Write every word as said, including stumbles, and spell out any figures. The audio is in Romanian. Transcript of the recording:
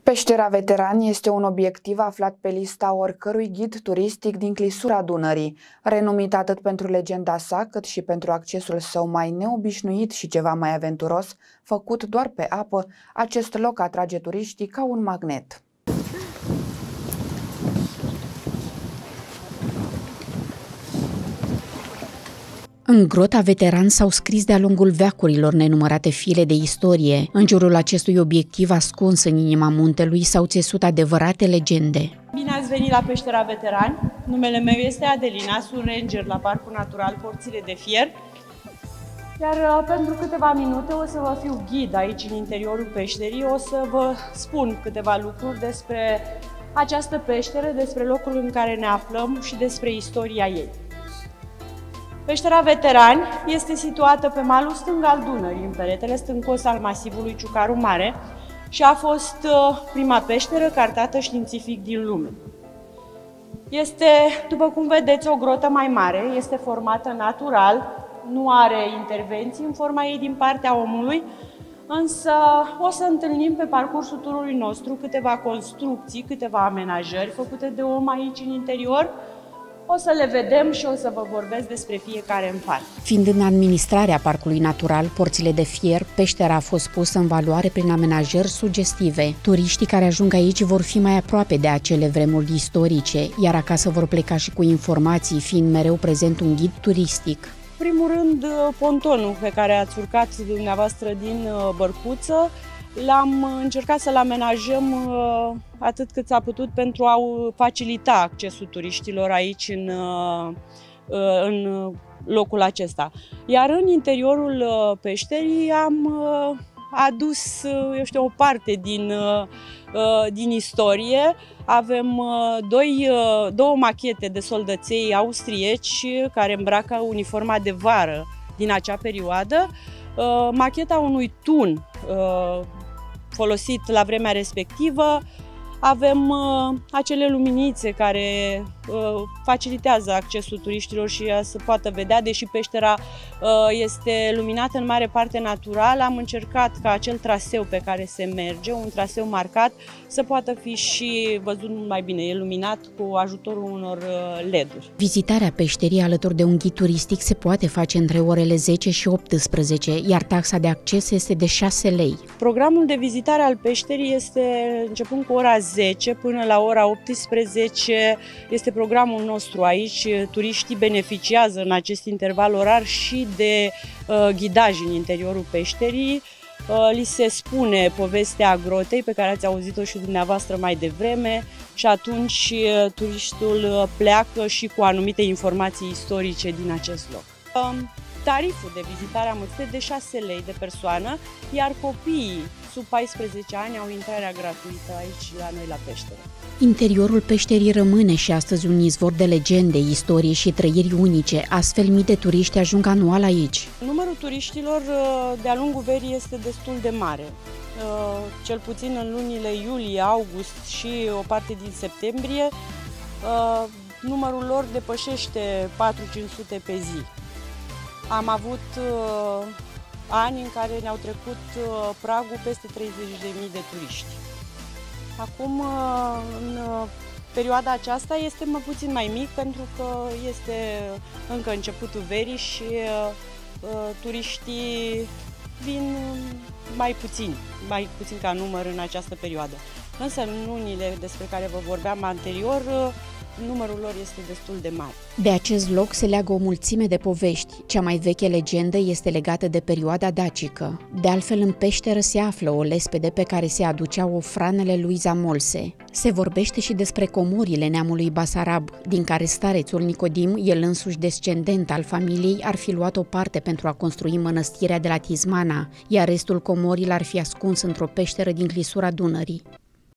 Peștera Veterani este un obiectiv aflat pe lista oricărui ghid turistic din clisura Dunării, renumit atât pentru legenda sa, cât și pentru accesul său mai neobișnuit și ceva mai aventuros, făcut doar pe apă. Acest loc atrage turiștii ca un magnet. În Grota Veteran s-au scris de-a lungul veacurilor nenumărate fire de istorie. În jurul acestui obiectiv ascuns în inima muntelui s-au țesut adevărate legende. Bine ați venit la Peștera Veterani. Numele meu este Adelina, sunt ranger la Parcul Natural Porțile de Fier. Iar pentru câteva minute o să vă fiu ghid aici în interiorul peșterii. O să vă spun câteva lucruri despre această peșteră, despre locul în care ne aflăm și despre istoria ei. Peștera Veterani este situată pe malul stâng al Dunării, în peretele stâncos al masivului Ciucaru Mare și a fost prima peșteră cartată științific din lume. Este, după cum vedeți, o grotă mai mare, este formată natural, nu are intervenții în forma ei din partea omului, însă o să întâlnim pe parcursul turului nostru câteva construcții, câteva amenajări făcute de om aici în interior. O să le vedem și o să vă vorbesc despre fiecare în parte. Fiind în administrarea Parcului Natural Porțile de Fier, peștera a fost pusă în valoare prin amenajări sugestive. Turiștii care ajung aici vor fi mai aproape de acele vremuri istorice, iar acasă vor pleca și cu informații, fiind mereu prezent un ghid turistic. În primul rând, pontonul pe care ați urcat dumneavoastră din bărcuță, l-am încercat să-l amenajăm atât cât s-a putut pentru a facilita accesul turiștilor aici în, în locul acesta. Iar în interiorul peșterii am adus, eu știu, o parte din, din istorie. Avem doi, două machete de soldăței austrieci care îmbracă uniforma de vară din acea perioadă, macheta unui tun folosit la vremea respectivă. Avem uh, acele luminițe care uh, facilitează accesul turiștilor și uh, să poată vedea, deși peștera uh, este luminată în mare parte natural, am încercat ca acel traseu pe care se merge, un traseu marcat, să poată fi și văzut mult mai bine, e luminat cu ajutorul unor uh, L E D-uri. Vizitarea peșterii alături de un ghid turistic se poate face între orele zece și optsprezece, iar taxa de acces este de șase lei. Programul de vizitare al peșterii este începând cu ora zece până la ora optsprezece, este programul nostru aici. Turiștii beneficiază în acest interval orar și de uh, ghidaj în interiorul peșterii. Uh, li se spune povestea grotei pe care ați auzit-o și dumneavoastră mai devreme și atunci uh, turistul pleacă și cu anumite informații istorice din acest loc. Uh, Tariful de vizitare am este de șase lei de persoană, iar copiii sub paisprezece ani au intrarea gratuită aici la noi la peșteră. Interiorul peșterii rămâne și astăzi un izvor de legende, istorie și trăiri unice, astfel mii de turiști ajung anual aici. Numărul turiștilor de-a lungul verii este destul de mare. Cel puțin în lunile iulie, august și o parte din septembrie, numărul lor depășește patru-cinci sute pe zi. Am avut uh, ani în care ne-au trecut uh, pragul peste treizeci de mii de turiști. Acum, uh, în uh, perioada aceasta, este mai puțin mai mic pentru că este încă începutul verii și uh, uh, turiștii vin mai puțin, mai puțin ca număr în această perioadă. Însă, în lunile despre care vă vorbeam anterior, uh, numărul lor este destul de mare. De acest loc se leagă o mulțime de povești. Cea mai veche legendă este legată de perioada dacică. De altfel, în peșteră se află o lespede pe care se aduceau ofranele lui Zamolse. Se vorbește și despre comorile neamului Basarab, din care starețul Nicodim, el însuși descendent al familiei, ar fi luat o parte pentru a construi mănăstirea de la Tismana, iar restul comorilor ar fi ascuns într-o peșteră din clisura Dunării.